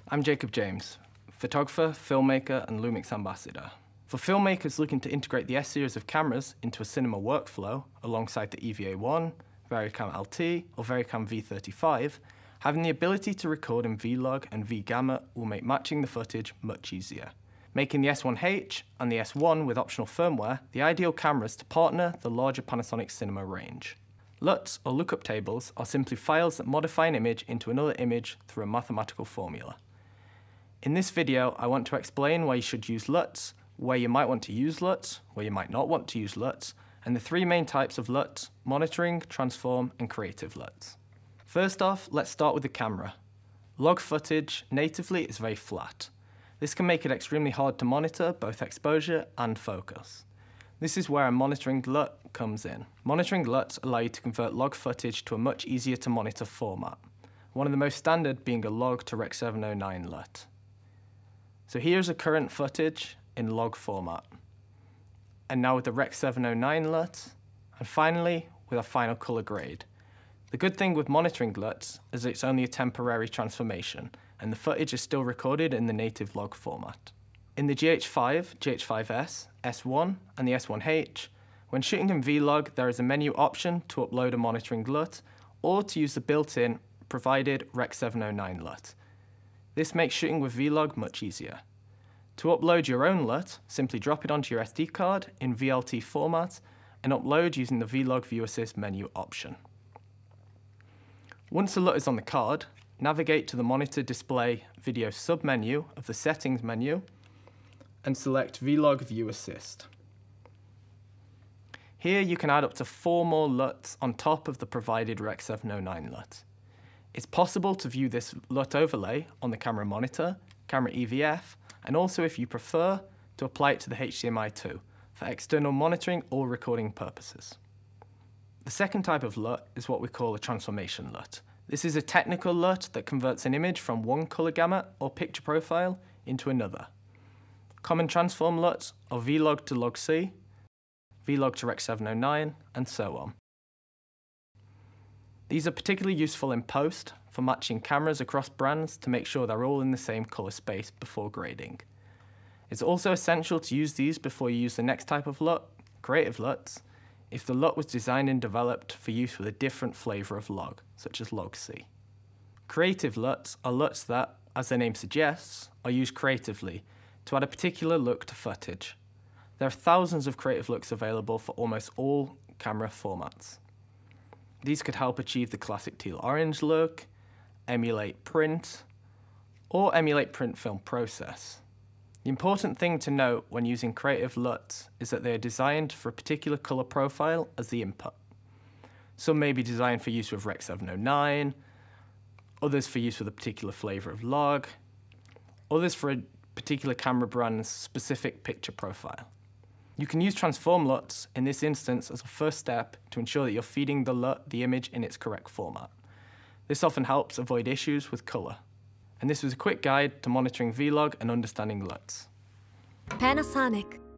I'm Jacob James, photographer, filmmaker, and LUMIX Ambassador. For filmmakers looking to integrate the S series of cameras into a cinema workflow alongside the EVA1, VariCam LT, or VariCam V35, having the ability to record in V-Log and V-Gamut will make matching the footage much easier, making the S1H and the S1 with optional firmware the ideal cameras to partner the larger Panasonic cinema range. LUTS, or lookup tables, are simply files that modify an image into another image through a mathematical formula. In this video, I want to explain why you should use LUTS, where you might want to use LUTS, where you might not want to use LUTS, and the three main types of LUTS: monitoring, transform, and creative LUTS. First off, let's start with the camera. Log footage natively is very flat. This can make it extremely hard to monitor both exposure and focus. This is where a monitoring LUT comes in. Monitoring LUTs allow you to convert log footage to a much easier to monitor format, one of the most standard being a log to Rec. 709 LUT. So here's a current footage in log format, and now with the Rec. 709 LUT, and finally with a final color grade. The good thing with monitoring LUTs is it's only a temporary transformation, and the footage is still recorded in the native log format. In the GH5, GH5S, S1, and the S1H, when shooting in V-Log, there is a menu option to upload a monitoring LUT or to use the built-in provided Rec. 709 LUT. This makes shooting with V-Log much easier. To upload your own LUT, simply drop it onto your SD card in VLT format and upload using the V-Log View Assist menu option. Once the LUT is on the card, navigate to the Monitor Display Video submenu of the Settings menu and select V-Log View Assist. Here you can add up to 4 more LUTs on top of the provided Rec. 709 LUT. It's possible to view this LUT overlay on the camera monitor, camera EVF, and also, if you prefer, to apply it to the HDMI 2 for external monitoring or recording purposes. The second type of LUT is what we call a transformation LUT. This is a technical LUT that converts an image from one color gamut or picture profile into another. Common transform LUTs are V-Log to Log C, V-Log to Rec. 709, and so on. These are particularly useful in post for matching cameras across brands to make sure they're all in the same color space before grading. It's also essential to use these before you use the next type of LUT, creative LUTs, if the LUT was designed and developed for use with a different flavor of log, such as Log C. Creative LUTs are LUTs that, as their name suggests, are used creatively to add a particular look to footage. There are thousands of creative looks available for almost all camera formats. These could help achieve the classic teal-orange look, emulate print, or emulate print film process. The important thing to note when using creative LUTs is that they are designed for a particular color profile as the input. Some may be designed for use with Rec. 709, others for use with a particular flavor of log, others for a particular camera brand's specific picture profile. You can use transform LUTs in this instance as a first step to ensure that you're feeding the LUT the image in its correct format. This often helps avoid issues with color. And this was a quick guide to monitoring V-Log and understanding LUTs. Panasonic.